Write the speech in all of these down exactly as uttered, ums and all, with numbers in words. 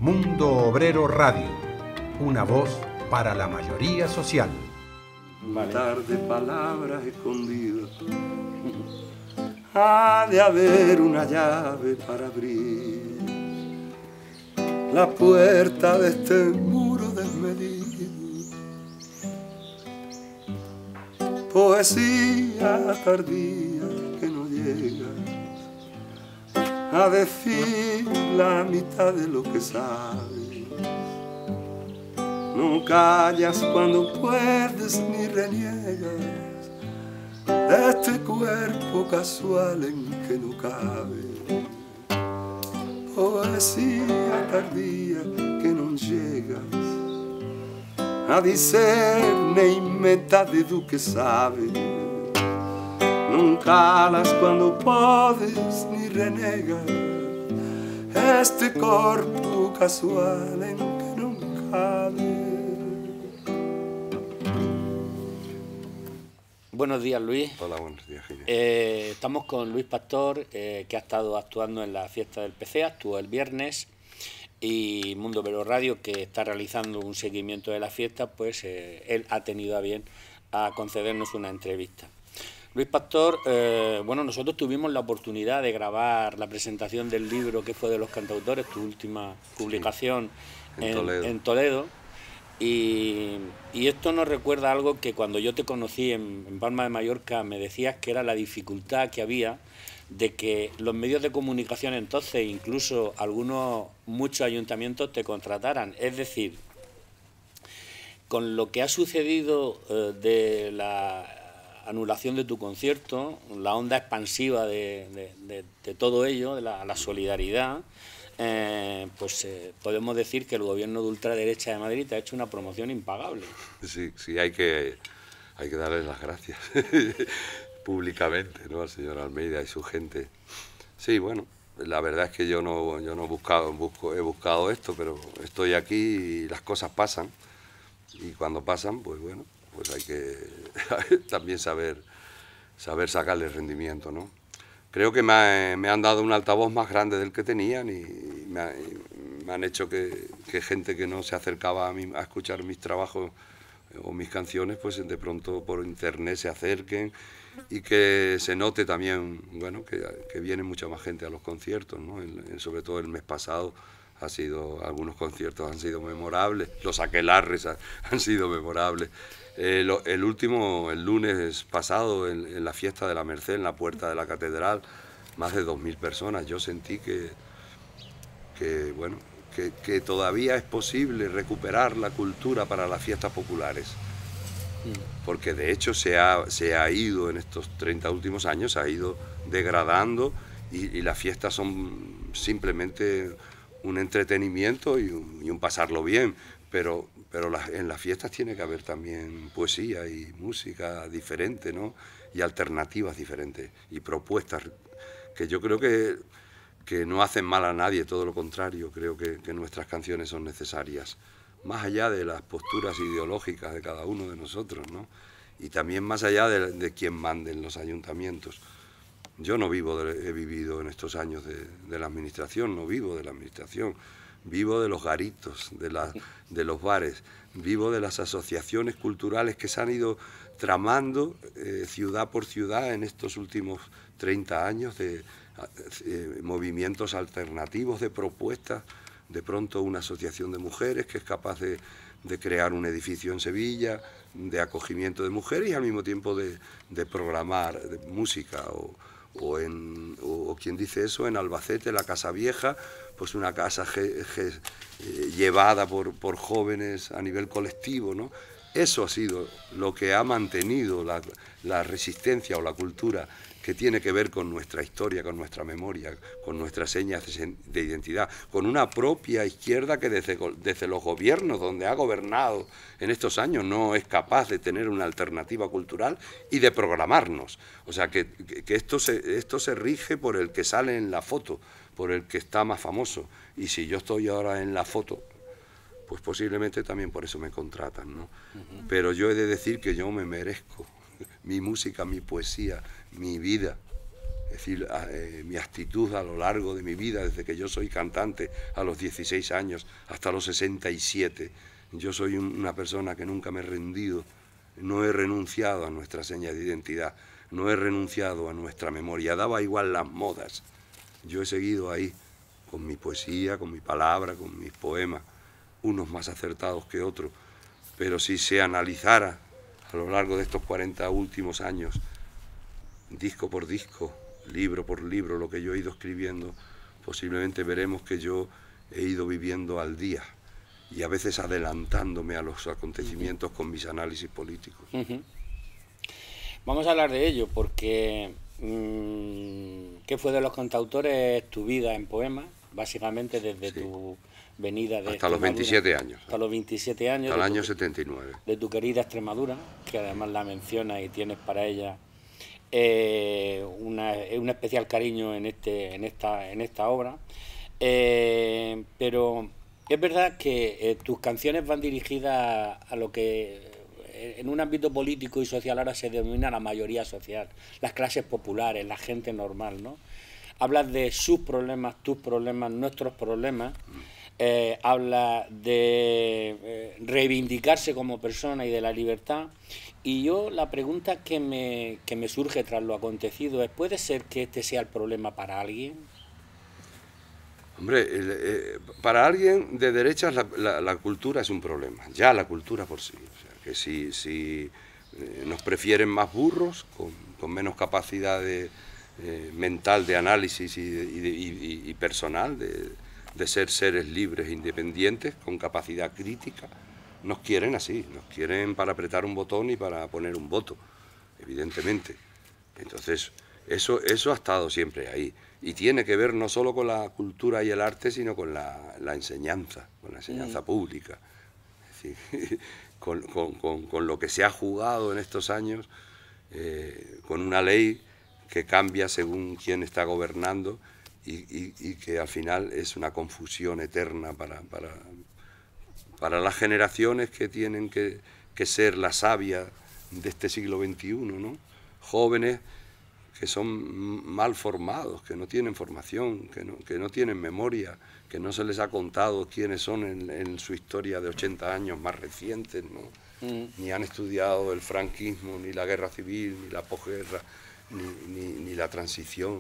Mundo Obrero Radio, una voz para la mayoría social. Vale. Tarde palabras escondidas, ha de haber una llave para abrir la puerta de este muro desmedido. Poesía tardía que no llega a decir la mitad de lo que sabes. No callas cuando puedes ni reniegas de este cuerpo casual en que no cabe. Poesía tardía que non llegas a discerne in metade do que sabe. Non calas quando podes ni renegas este corpo casual en que non cabe. Buenos días, Luis. Hola, buenos días, Gine. Eh, estamos con Luis Pastor, eh, que ha estado actuando en la fiesta del P C, actuó el viernes, y Mundo Obrero Radio, que está realizando un seguimiento de la fiesta, pues eh, él ha tenido a bien a concedernos una entrevista. Luis Pastor, eh, bueno, nosotros tuvimos la oportunidad de grabar la presentación del libro que fue de los cantautores, tu última publicación, sí, en, en Toledo. En Toledo. Y, y esto nos recuerda algo que cuando yo te conocí en, en Palma de Mallorca me decías que era la dificultad que había de que los medios de comunicación entonces, incluso algunos, muchos ayuntamientos te contrataran. Es decir, con lo que ha sucedido eh, de la anulación de tu concierto, la onda expansiva de, de, de, de todo ello, de la, la solidaridad, Eh, pues eh, podemos decir que el gobierno de ultraderecha de Madrid te ha hecho una promoción impagable. Sí, sí, hay que, hay que darle las gracias públicamente, ¿no?, al señor Almeida y su gente. Sí, bueno, la verdad es que yo no, yo no he buscado, busco, he buscado esto, pero estoy aquí y las cosas pasan. Y cuando pasan, pues bueno, pues hay que también saber, saber sacarle rendimiento, ¿no? Creo que me, me han dado un altavoz más grande del que tenían y me, ha, me han hecho que, que gente que no se acercaba a, mí, a escuchar mis trabajos o mis canciones, pues de pronto por internet se acerquen y que se note también, bueno, que, que viene mucha más gente a los conciertos, ¿no? El, el, sobre todo el mes pasado ha sido, algunos conciertos han sido memorables, los aquelarres han, han sido memorables. Eh, lo, el último, el lunes pasado, en, en la fiesta de la Merced, en la puerta de la catedral, más de dos mil personas. Yo sentí que, que, bueno, que, que todavía es posible recuperar la cultura para las fiestas populares. Porque de hecho se ha, se ha ido en estos treinta últimos años, se ha ido degradando y, y las fiestas son simplemente un entretenimiento y un, y un pasarlo bien. Pero, pero la, en las fiestas tiene que haber también poesía y música diferente, ¿no? Y alternativas diferentes y propuestas que yo creo que, que no hacen mal a nadie, todo lo contrario, creo que, que nuestras canciones son necesarias, más allá de las posturas ideológicas de cada uno de nosotros, ¿no? Y también más allá de, de quien mande en los ayuntamientos. Yo no vivo, de, he vivido en estos años de, de la administración, no vivo de la administración. Vivo de los garitos, de, la, de los bares, vivo de las asociaciones culturales que se han ido tramando eh, ciudad por ciudad en estos últimos treinta años, de eh, movimientos alternativos, de propuestas. De pronto una asociación de mujeres que es capaz de, de crear un edificio en Sevilla, de acogimiento de mujeres y al mismo tiempo de, de programar de música o... O, en, o, o quien dice eso, en Albacete, la Casa Vieja, pues una casa ge, ge, eh, llevada por, por jóvenes a nivel colectivo, ¿no? Eso ha sido lo que ha mantenido la, la resistencia o la cultura que tiene que ver con nuestra historia, con nuestra memoria, con nuestras señas de identidad, con una propia izquierda que desde, desde los gobiernos donde ha gobernado en estos años no es capaz de tener una alternativa cultural y de programarnos. O sea, que, que esto, se, esto se rige por el que sale en la foto, por el que está más famoso. Y si yo estoy ahora en la foto, pues posiblemente también por eso me contratan, ¿no? Uh-huh. Pero yo he de decir que yo me merezco mi música, mi poesía, mi vida, decir, eh, mi actitud a lo largo de mi vida, desde que yo soy cantante a los dieciséis años hasta los sesenta y siete, yo soy un, una persona que nunca me he rendido, no he renunciado a nuestra seña de identidad, no he renunciado a nuestra memoria, daba igual las modas, yo he seguido ahí, con mi poesía, con mi palabra, con mis poemas, unos más acertados que otros, pero si se analizara a lo largo de estos cuarenta últimos años, disco por disco, libro por libro, lo que yo he ido escribiendo, posiblemente veremos que yo he ido viviendo al día y a veces adelantándome a los acontecimientos con mis análisis políticos. Uh-huh. Vamos a hablar de ello, porque mmm, ¿qué fue de los cantautores tu vida en poemas? Básicamente desde sí. tu venida de hasta los veintisiete años. Hasta los veintisiete años. Hasta el año tu, setenta y nueve. De tu querida Extremadura, que además la mencionas y tienes para ella eh, una, un especial cariño en, este, en, esta, en esta obra. Eh, pero es verdad que eh, tus canciones van dirigidas a lo que en un ámbito político y social ahora se denomina la mayoría social, las clases populares, la gente normal, ¿no? Hablas de sus problemas, tus problemas, nuestros problemas, eh, hablas de eh, reivindicarse como persona y de la libertad, y yo la pregunta que me, que me surge tras lo acontecido es, ¿puede ser que este sea el problema para alguien? Hombre, el, eh, para alguien de derechas la, la, la cultura es un problema, ya la cultura por sí, o sea, que si, si eh, nos prefieren más burros, con, con menos capacidad de Eh, mental de análisis y, y, y, y personal, de, de ser seres libres e independientes, con capacidad crítica, nos quieren así, nos quieren para apretar un botón y para poner un voto, evidentemente. Entonces, eso, eso ha estado siempre ahí, y tiene que ver no solo con la cultura y el arte, sino con la, la enseñanza, con la enseñanza mm. pública, es decir, con, con, con, con lo que se ha jugado en estos años, eh, con una ley que cambia según quién está gobernando y, y, y que al final es una confusión eterna para, para, para las generaciones que tienen que, que ser la savia de este siglo veintiuno, ¿no? Jóvenes que son mal formados, que no tienen formación, que no, que no tienen memoria, que no se les ha contado quiénes son en, en su historia de ochenta años más recientes, ¿no? Mm. Ni han estudiado el franquismo, ni la guerra civil, ni la posguerra, Ni, ni, ni la transición.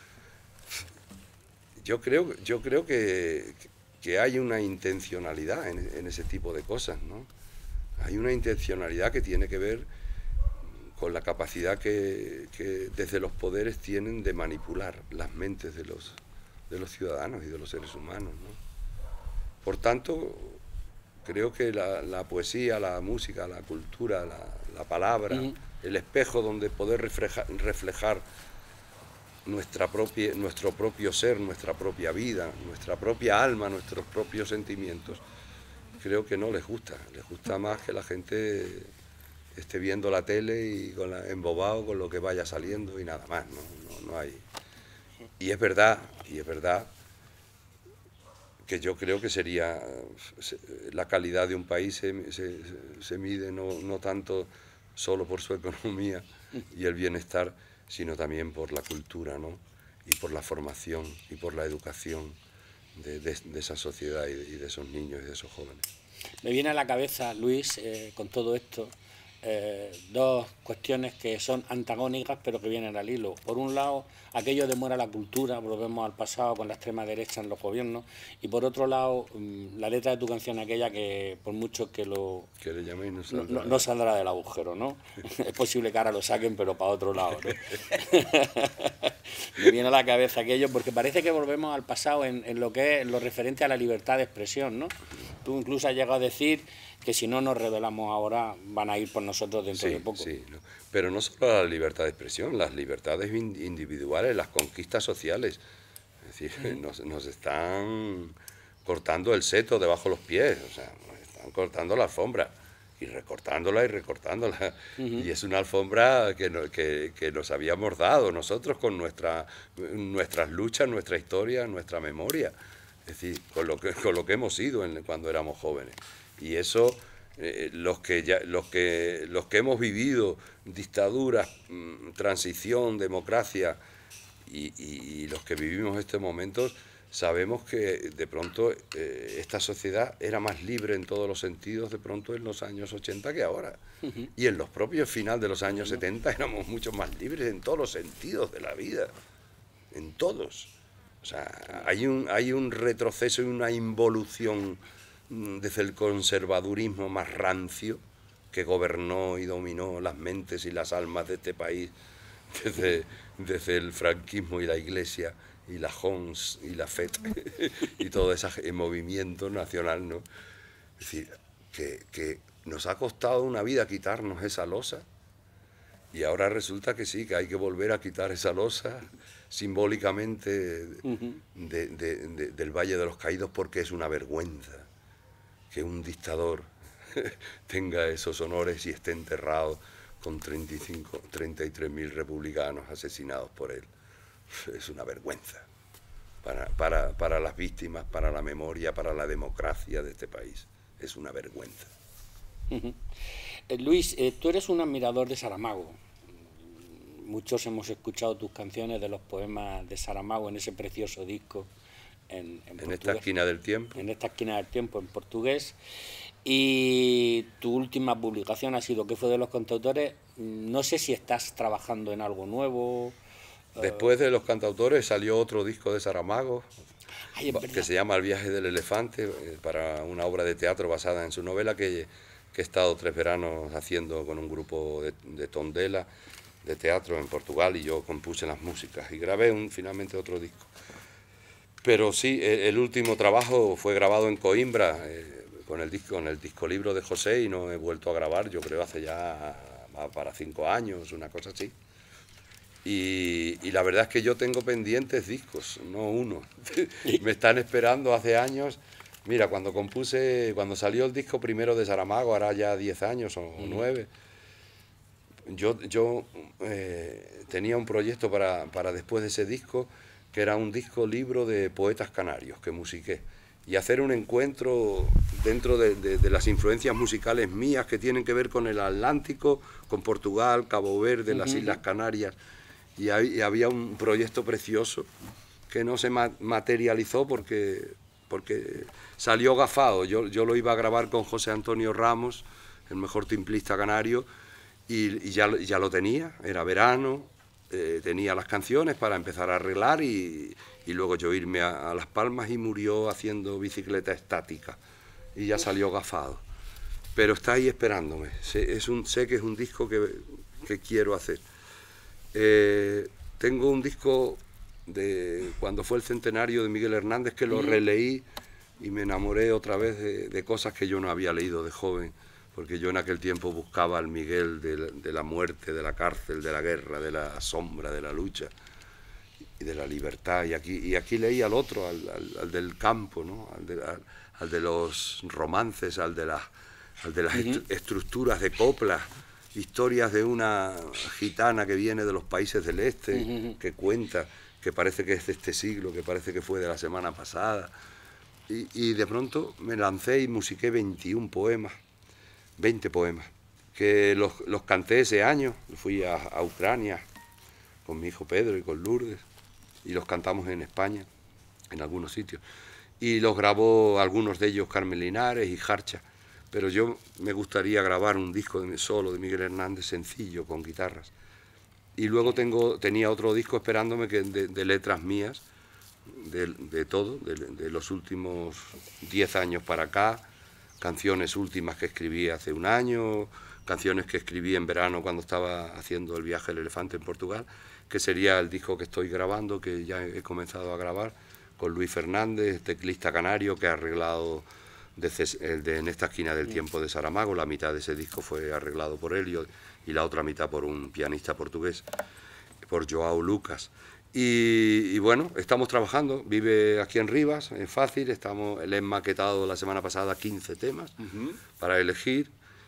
Yo creo, yo creo que, que hay una intencionalidad en, en ese tipo de cosas, ¿no? Hay una intencionalidad que tiene que ver con la capacidad que, que desde los poderes tienen de manipular las mentes de los, de los ciudadanos y de los seres humanos, ¿no? Por tanto, creo que la, la poesía, la música, la cultura, la, la palabra, uh-huh. el espejo donde poder reflejar, reflejar nuestra propia, nuestro propio ser, nuestra propia vida, nuestra propia alma, nuestros propios sentimientos, creo que no les gusta. Les gusta más que la gente esté viendo la tele y con la, embobado con lo que vaya saliendo y nada más, no, no, no hay. Y es verdad, y es verdad que yo creo que sería la calidad de un país se, se, se mide no, no tanto solo por su economía y el bienestar, sino también por la cultura, ¿no? Y por la formación y por la educación de, de, de esa sociedad y de, y de esos niños y de esos jóvenes. Me viene a la cabeza, Luis, eh, con todo esto, eh, dos cuestiones que son antagónicas pero que vienen al hilo. Por un lado, aquello de muera la cultura, volvemos al pasado con la extrema derecha en los gobiernos, y por otro lado, la letra de tu canción aquella que por mucho que lo... Que le llaméis no saldrá. No, no saldrá del agujero, ¿no? Es posible que ahora lo saquen, pero para otro lado, ¿no? Me viene a la cabeza aquello, porque parece que volvemos al pasado en, en lo que es en lo referente a la libertad de expresión, ¿no? Tú incluso has llegado a decir que si no nos rebelamos ahora van a ir por nosotros dentro sí, de poco. Sí, no. Pero no solo la libertad de expresión, las libertades individuales, las conquistas sociales. Es decir, uh-huh. nos, nos están cortando el seto debajo de los pies, o sea, nos están cortando la alfombra y recortándola y recortándola. Uh-huh. Y es una alfombra que, no, que, que nos habíamos dado nosotros con nuestra, nuestras luchas, nuestra historia, nuestra memoria. Es decir, con lo que, con lo que hemos sido en, cuando éramos jóvenes. Y eso, eh, los, que ya, los, que, los que hemos vivido dictaduras, mmm, transición, democracia y, y, y los que vivimos estos momentos sabemos que de pronto eh, esta sociedad era más libre en todos los sentidos de pronto en los años ochenta que ahora. Uh-huh. Y en los propios final de los años uh-huh. setenta éramos mucho más libres en todos los sentidos de la vida, en todos. O sea, hay un, hay un retroceso y una involución desde el conservadurismo más rancio que gobernó y dominó las mentes y las almas de este país desde, desde el franquismo y la Iglesia y la H O M S y la F E T y todo ese movimiento nacional, ¿no? Es decir, que, que nos ha costado una vida quitarnos esa losa y ahora resulta que sí, que hay que volver a quitar esa losa simbólicamente uh-huh. de, de, de, del Valle de los Caídos, porque es una vergüenza que un dictador tenga esos honores y esté enterrado con treinta y cinco, treinta y tres mil republicanos asesinados por él. Es una vergüenza para, para, para las víctimas, para la memoria, para la democracia de este país. Es una vergüenza. Uh-huh. eh, Luis, eh, tú eres un admirador de Saramago. Muchos hemos escuchado tus canciones de los poemas de Saramago en ese precioso disco en, en, en esta esquina del tiempo. En esta esquina del tiempo, en portugués. Y tu última publicación ha sido ¿Qué fue de los cantautores? No sé si estás trabajando en algo nuevo. Después de Los Cantautores salió otro disco de Saramago, Ay, que se llama El viaje del elefante, para una obra de teatro basada en su novela que, que he estado tres veranos haciendo con un grupo de, de Tondela, de teatro en Portugal, y yo compuse las músicas y grabé un, finalmente otro disco. Pero sí, el último trabajo fue grabado en Coimbra, eh, con, el disco, con el disco libro de José, y no he vuelto a grabar, yo creo hace ya para cinco años, una cosa así. Y, y la verdad es que yo tengo pendientes discos, no uno. Me están esperando hace años. Mira, cuando compuse, cuando salió el disco primero de Saramago, hará ya diez años o nueve, yo, yo eh, tenía un proyecto para, para después de ese disco, que era un disco libro de poetas canarios que musiqué, y hacer un encuentro dentro de, de, de las influencias musicales mías que tienen que ver con el Atlántico, con Portugal, Cabo Verde, uh-huh. las Islas Canarias. Y, hay, y había un proyecto precioso que no se ma materializó porque, porque salió gafado. Yo, yo lo iba a grabar con José Antonio Ramos, el mejor timplista canario, y, y ya, ya lo tenía, era verano, eh, tenía las canciones para empezar a arreglar y, y luego yo irme a, a Las Palmas, y murió haciendo bicicleta estática y ya salió gafado. Pero está ahí esperándome, sé, es un, sé que es un disco que, que quiero hacer. Eh, tengo un disco de cuando fue el centenario de Miguel Hernández que lo releí y me enamoré otra vez de, de cosas que yo no había leído de joven, porque yo en aquel tiempo buscaba al Miguel de, de la muerte, de la cárcel, de la guerra, de la sombra, de la lucha y de la libertad, y aquí, y aquí leí al otro, al, al, al del campo, ¿no? al, de, al, al de los romances, al de, la, al de las uh-huh. est estructuras de coplas, historias de una gitana que viene de los países del este, uh-huh. que cuenta, que parece que es de este siglo, que parece que fue de la semana pasada. Y, y de pronto me lancé y musiqué veintiún poemas, veinte poemas, que los, los canté ese año. Fui a, a Ucrania con mi hijo Pedro y con Lourdes, y los cantamos en España, en algunos sitios. Y los grabó algunos de ellos Carmen Linares y Jarcha. Pero yo me gustaría grabar un disco de, solo de Miguel Hernández, sencillo, con guitarras. Y luego tengo, tenía otro disco esperándome que de, de letras mías, de, de todo, de, de los últimos diez años para acá, canciones últimas que escribí hace un año, canciones que escribí en verano cuando estaba haciendo el viaje del elefante en Portugal, que sería el disco que estoy grabando, que ya he comenzado a grabar, con Luis Fernández, teclista canario, que ha arreglado desde el de En esta esquina del tiempo de Saramago. La mitad de ese disco fue arreglado por él y, y la otra mitad por un pianista portugués, por Joao Lucas. Y, y bueno, estamos trabajando, vive aquí en Rivas, es fácil, estamos, le he maquetado la semana pasada quince temas uh-huh. para elegir,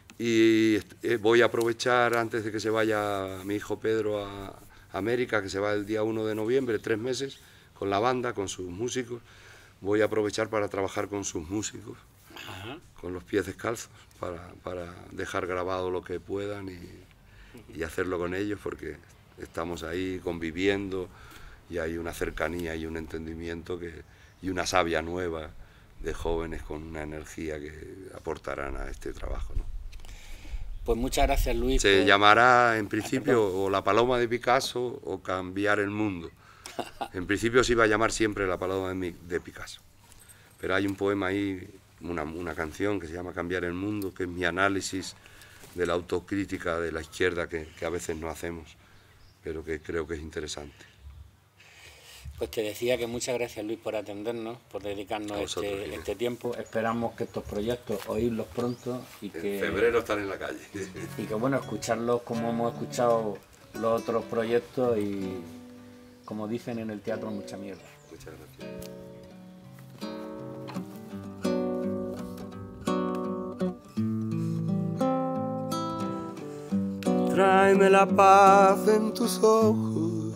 y voy a aprovechar antes de que se vaya mi hijo Pedro a América, que se va el día uno de noviembre, tres meses, con la banda, con sus músicos. Voy a aprovechar para trabajar con sus músicos, Ajá. con los pies descalzos, para, para dejar grabado lo que puedan y, y hacerlo con ellos, porque estamos ahí conviviendo y hay una cercanía y un entendimiento que, y una savia nueva de jóvenes con una energía que aportarán a este trabajo, ¿no? Pues muchas gracias, Luis. Se por... llamará en principio o La paloma de Picasso o Cambiar el mundo. En principio se iba a llamar siempre La paloma de Picasso, pero hay un poema ahí, una, una canción que se llama Cambiar el mundo, que es mi análisis de la autocrítica de la izquierda que, que a veces no hacemos, pero que creo que es interesante. Pues te decía que muchas gracias, Luis, por atendernos, por dedicarnos este, este tiempo. Esperamos que estos proyectos oírlos pronto y que... En febrero están en la calle. Y que, bueno, escucharlos como hemos escuchado los otros proyectos y, como dicen en el teatro, mucha mierda. Muchas gracias. Tráeme la paz en tus ojos,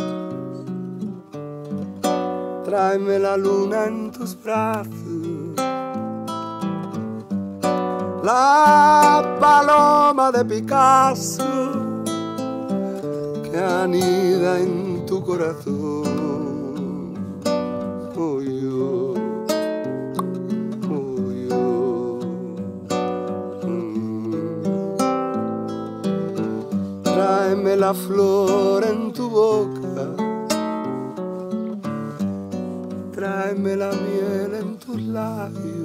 tráeme la luna en tus brazos, la paloma de Picasso que anida en tu corazón. Oh, yo, oh, yo. Mm. Tráeme la flor en tu boca, tráeme la miel en tus labios.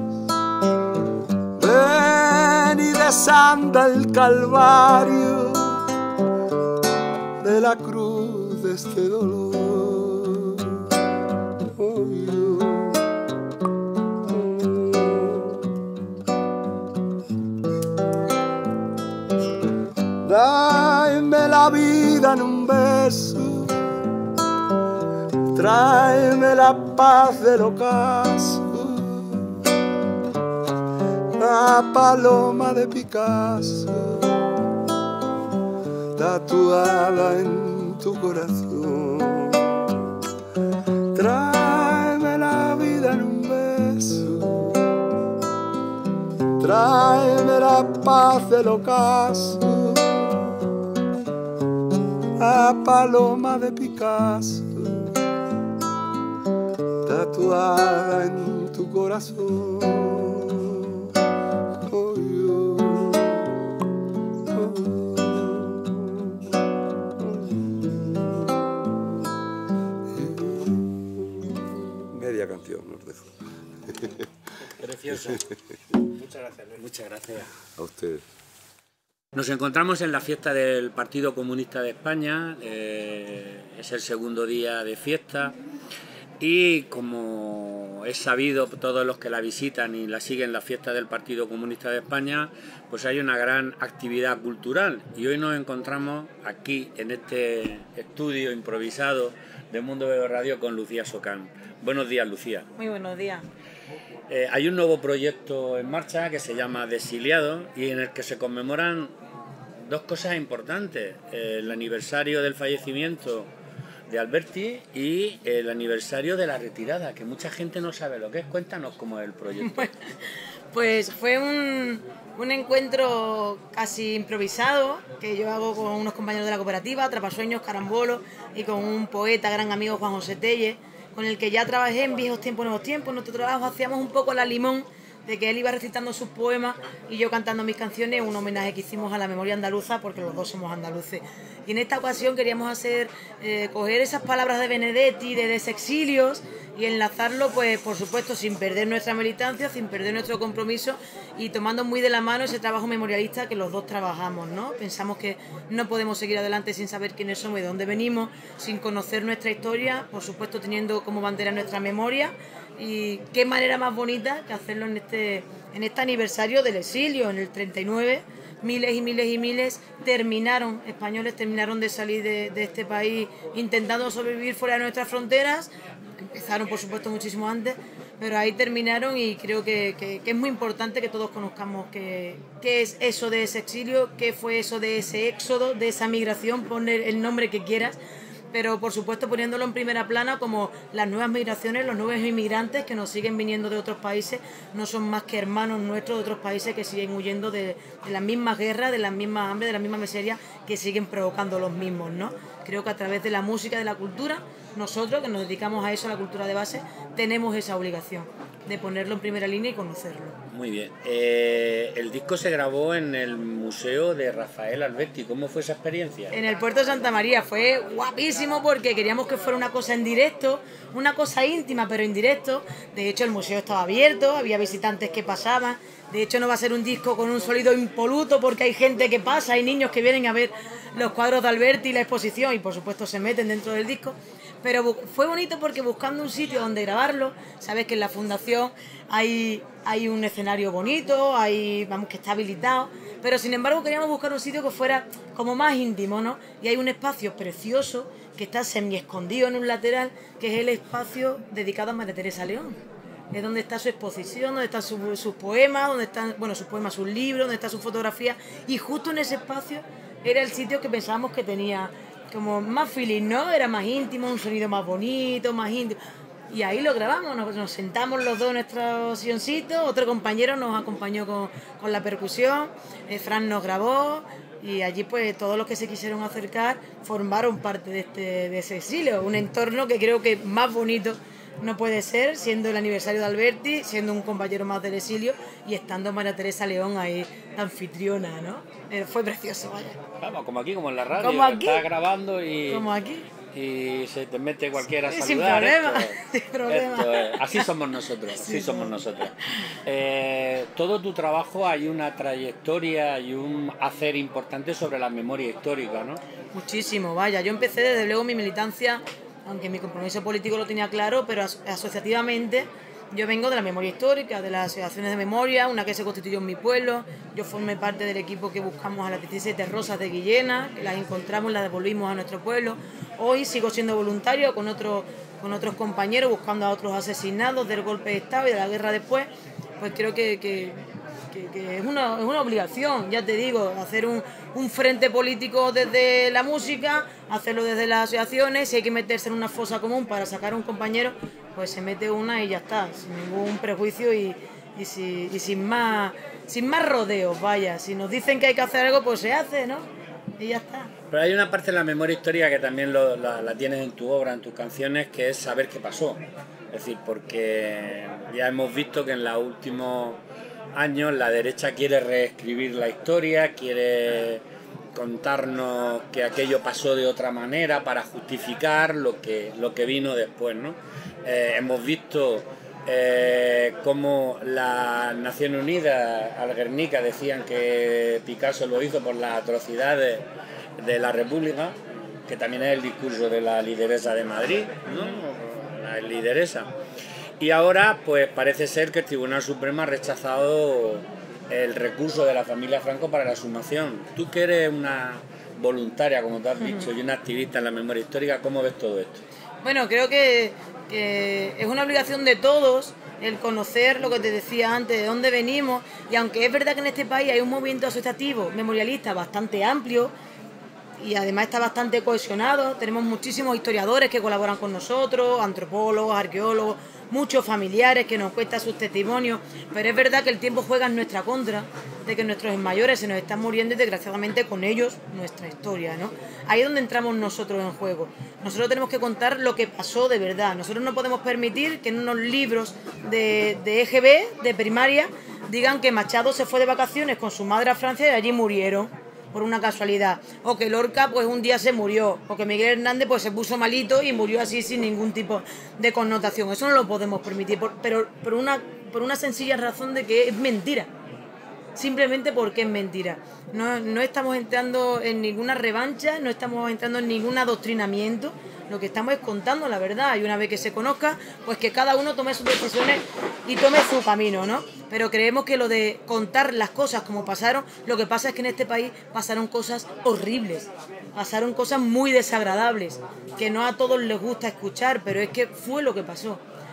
Ven y desanda el calvario de la cruz de este dolor. Oh, yo, oh. Tráeme la vida en un beso, tráeme la paz del ocaso, la paloma de Picasso tatuada en tu corazón. Tráeme la vida en un beso, tráeme la paz del ocaso, la paloma de Picasso tatuada en tu corazón. Oh, yo, oh, oh. Media canción nos dejo. Precioso. Muchas gracias, Luis. Muchas gracias. A ustedes. Nos encontramos en la fiesta del Partido Comunista de España, eh, es el segundo día de fiesta y, como es sabido, todos los que la visitan y la siguen, la fiesta del Partido Comunista de España, pues hay una gran actividad cultural y hoy nos encontramos aquí en este estudio improvisado de Mundo Veo Radio con Lucía Socán. Buenos días, Lucía. Muy buenos días. Eh, hay un nuevo proyecto en marcha que se llama Desiliado y en el que se conmemoran dos cosas importantes: el aniversario del fallecimiento de Alberti y el aniversario de la retirada, que mucha gente no sabe lo que es. Cuéntanos cómo es el proyecto. Pues fue un, un encuentro casi improvisado que yo hago con unos compañeros de la cooperativa, Atrapasueños, Carambolos, y con un poeta, gran amigo, Juan José Telle, con el que ya trabajé en Viejos Tiempos, Nuevos Tiempos. En nuestro trabajo hacíamos un poco la limón de que él iba recitando sus poemas y yo cantando mis canciones, un homenaje que hicimos a la memoria andaluza, porque los dos somos andaluces. Y en esta ocasión queríamos hacer, eh, coger esas palabras de Benedetti, de Desexilios, y enlazarlo, pues por supuesto, sin perder nuestra militancia, sin perder nuestro compromiso y tomando muy de la mano ese trabajo memorialista que los dos trabajamos, ¿no? Pensamos que no podemos seguir adelante sin saber quiénes somos y de dónde venimos, sin conocer nuestra historia, por supuesto teniendo como bandera nuestra memoria. Y qué manera más bonita que hacerlo en este, en este aniversario del exilio, en el treinta y nueve. Miles y miles y miles terminaron, españoles terminaron de salir de, de este país intentando sobrevivir fuera de nuestras fronteras. Empezaron, por supuesto, muchísimo antes, pero ahí terminaron y creo que, que, que es muy importante que todos conozcamos qué, qué es eso de ese exilio, qué fue eso de ese éxodo, de esa migración, poner el nombre que quieras, pero por supuesto poniéndolo en primera plana como las nuevas migraciones, los nuevos inmigrantes que nos siguen viniendo de otros países, no son más que hermanos nuestros de otros países que siguen huyendo de, de las mismas guerras, de las mismas hambre, de la misma miseria que siguen provocando los mismos, ¿no? Creo que a través de la música, de la cultura, nosotros que nos dedicamos a eso, a la cultura de base, tenemos esa obligación de ponerlo en primera línea y conocerlo. Muy bien. Eh, el disco se grabó en el Museo de Rafael Alberti. ¿Cómo fue esa experiencia? En el puerto de Santa María fue guapísimo porque queríamos que fuera una cosa en directo, una cosa íntima pero en directo. De hecho el museo estaba abierto, había visitantes que pasaban. De hecho no va a ser un disco con un sonido impoluto porque hay gente que pasa, hay niños que vienen a ver los cuadros de Alberti y la exposición y por supuesto se meten dentro del disco. Pero fue bonito porque buscando un sitio donde grabarlo, sabes que en la fundación hay, hay un escenario bonito, hay, vamos, que está habilitado, pero sin embargo queríamos buscar un sitio que fuera como más íntimo, ¿no? Y hay un espacio precioso que está semi escondido en un lateral, que es el espacio dedicado a María Teresa León. Es donde está su exposición, donde están sus, sus poemas, donde están, bueno, sus poemas, sus libros, donde está su fotografía, y justo en ese espacio era el sitio que pensábamos que tenía como más feeling, ¿no? Era más íntimo, un sonido más bonito, más íntimo. Y ahí lo grabamos, nos, nos sentamos los dos en nuestro silloncito, otro compañero nos acompañó con, con la percusión, eh, Fran nos grabó, y allí pues todos los que se quisieron acercar formaron parte de, este, de ese exilio, un entorno que creo que más bonito no puede ser, siendo el aniversario de Alberti, siendo un compañero más del exilio y estando María Teresa León ahí, de anfitriona, ¿no? Eh, fue precioso, vaya. Vamos, como aquí, como en la radio, como aquí, estás grabando y, como aquí. y se te mete cualquiera a Sí, saludar. sin problema, Esto, sin problema. esto es- así somos nosotros, así Sí, somos sí. nosotros. Eh, todo tu trabajo hay una trayectoria y un hacer importante sobre la memoria histórica, ¿no? Muchísimo, vaya. Yo empecé desde luego mi militancia, aunque mi compromiso político lo tenía claro, pero as- asociativamente yo vengo de la memoria histórica, de las asociaciones de memoria, una que se constituyó en mi pueblo. Yo formé parte del equipo que buscamos a las diecisiete rosas de Guillena, que las encontramos y las devolvimos a nuestro pueblo. Hoy sigo siendo voluntario con, otro, con otros compañeros buscando a otros asesinados del golpe de Estado y de la guerra después. Pues creo que, que, que, que es, una, es una obligación, ya te digo, hacer un, un frente político desde la música, hacerlo desde las asociaciones. Si hay que meterse en una fosa común para sacar a un compañero, pues se mete una y ya está, sin ningún prejuicio y, y, si, y sin más sin más rodeos, vaya. Si nos dicen que hay que hacer algo, pues se hace, ¿no? Y ya está. Pero hay una parte de la memoria histórica que también lo- la, la tienes en tu obra, en tus canciones, que es saber qué pasó. Es decir, porque ya hemos visto que en los últimos años la derecha quiere reescribir la historia, quiere contarnos que aquello pasó de otra manera para justificar lo que, lo que vino después, ¿no? Eh, hemos visto eh, cómo las Naciones Unidas al Guernica decían que Picasso lo hizo por las atrocidades de la República, que también es el discurso de la lideresa de Madrid, ¿no? La lideresa. Y ahora, pues parece ser que el Tribunal Supremo ha rechazado el recurso de la familia Franco para la sumación. Tú que eres una voluntaria, como te has dicho, y una activista en la memoria histórica, ¿cómo ves todo esto? Bueno, creo que, que es una obligación de todos el conocer lo que te decía antes, de dónde venimos, y aunque es verdad que en este país hay un movimiento asociativo memorialista bastante amplio y además está bastante cohesionado, tenemos muchísimos historiadores que colaboran con nosotros, antropólogos, arqueólogos, muchos familiares que nos cuentan sus testimonios, pero es verdad que el tiempo juega en nuestra contra, de que nuestros mayores se nos están muriendo y desgraciadamente con ellos nuestra historia, ¿no? Ahí es donde entramos nosotros en juego. Nosotros tenemos que contar lo que pasó de verdad. Nosotros no podemos permitir que en unos libros de, de E G B, de primaria, digan que Machado se fue de vacaciones con su madre a Francia y allí murieron por una casualidad, o que Lorca pues un día se murió, o que Miguel Hernández pues se puso malito y murió así sin ningún tipo de connotación. Eso no lo podemos permitir, por, pero por una, por una sencilla razón de que es mentira, simplemente porque es mentira. No, no estamos entrando en ninguna revancha, no estamos entrando en ningún adoctrinamiento, lo que estamos es contando la verdad, y una vez que se conozca, pues que cada uno tome sus decisiones y tome su camino, ¿no? Pero creemos que lo de contar las cosas como pasaron, lo que pasa es que en este país pasaron cosas horribles, pasaron cosas muy desagradables, que no a todos les gusta escuchar, pero es que fue lo que pasó.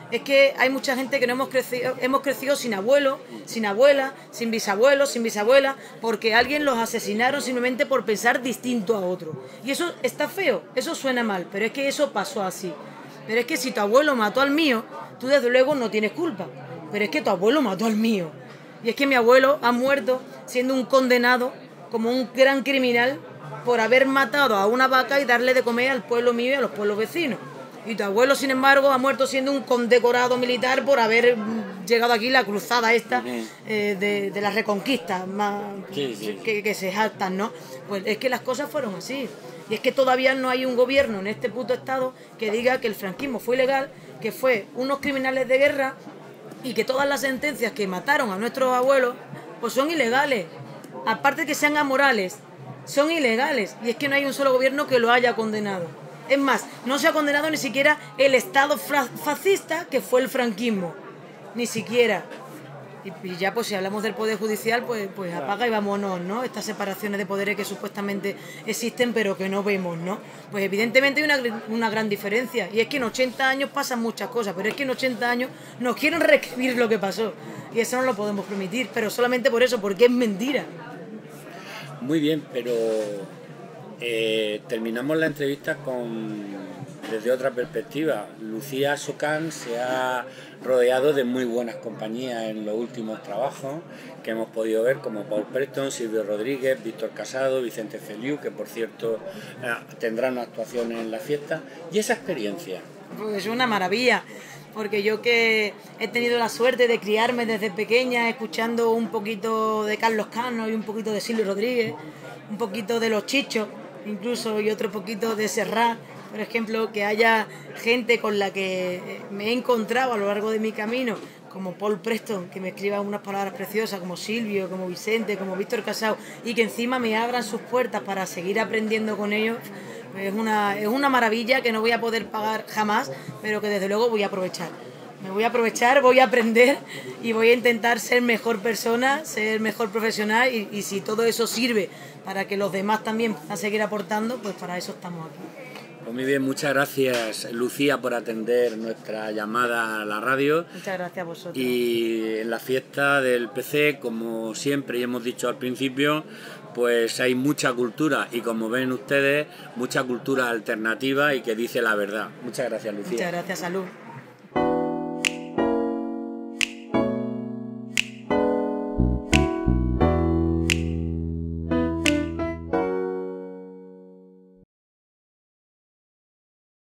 Es que hay mucha gente que no hemos crecido, hemos crecido sin abuelo, sin abuela, sin bisabuelos, sin bisabuela, porque alguien los asesinaron simplemente por pensar distinto a otro. Y eso está feo, eso suena mal, pero es que eso pasó así. Pero es que si tu abuelo mató al mío, tú desde luego no tienes culpa. Pero es que tu abuelo mató al mío. Y es que mi abuelo ha muerto siendo un condenado como un gran criminal por haber matado a una vaca y darle de comer al pueblo mío y a los pueblos vecinos. Y tu abuelo, sin embargo, ha muerto siendo un condecorado militar por haber llegado aquí la cruzada esta eh, de, de la reconquista más, sí, sí, sí. Que, que se jactan, ¿no? Pues es que las cosas fueron así. Y es que todavía no hay un gobierno en este puto estado que diga que el franquismo fue ilegal, que fue unos criminales de guerra y que todas las sentencias que mataron a nuestros abuelos pues son ilegales. Aparte de que sean amorales, son ilegales. Y es que no hay un solo gobierno que lo haya condenado. Es más, no se ha condenado ni siquiera el Estado fascista que fue el franquismo. Ni siquiera. Y, y ya pues si hablamos del Poder Judicial, pues, pues apaga y vámonos, ¿no? Estas separaciones de poderes que supuestamente existen pero que no vemos, ¿no? Pues evidentemente hay una, una gran diferencia. Y es que en ochenta años pasan muchas cosas, pero es que en ochenta años nos quieren reescribir lo que pasó. Y eso no lo podemos permitir, pero solamente por eso, porque es mentira. Muy bien, pero... Eh, terminamos la entrevista con desde otra perspectiva. Lucía Socán se ha rodeado de muy buenas compañías en los últimos trabajos que hemos podido ver, como Paul Preston, Silvio Rodríguez, Víctor Casado, Vicente Feliu, que por cierto eh, tendrán actuaciones en la fiesta. ¿Y esa experiencia? Pues es una maravilla, porque yo que he tenido la suerte de criarme desde pequeña escuchando un poquito de Carlos Cano y un poquito de Silvio Rodríguez, un poquito de Los Chichos incluso y otro poquito de Serrat, por ejemplo, que haya gente con la que me he encontrado a lo largo de mi camino, como Paul Preston, que me escriba unas palabras preciosas, como Silvio, como Vicente, como Víctor Casado, y que encima me abran sus puertas para seguir aprendiendo con ellos, pues es una, es una maravilla que no voy a poder pagar jamás, pero que desde luego voy a aprovechar. Me voy a aprovechar, voy a aprender y voy a intentar ser mejor persona, ser mejor profesional y, y si todo eso sirve para que los demás también puedan seguir aportando, pues para eso estamos aquí. Pues muy bien, muchas gracias Lucía por atender nuestra llamada a la radio. Muchas gracias a vosotros. Y en la fiesta del P C, como siempre y hemos dicho al principio, pues hay mucha cultura y como ven ustedes, mucha cultura alternativa y que dice la verdad. Muchas gracias, Lucía. Muchas gracias, salud.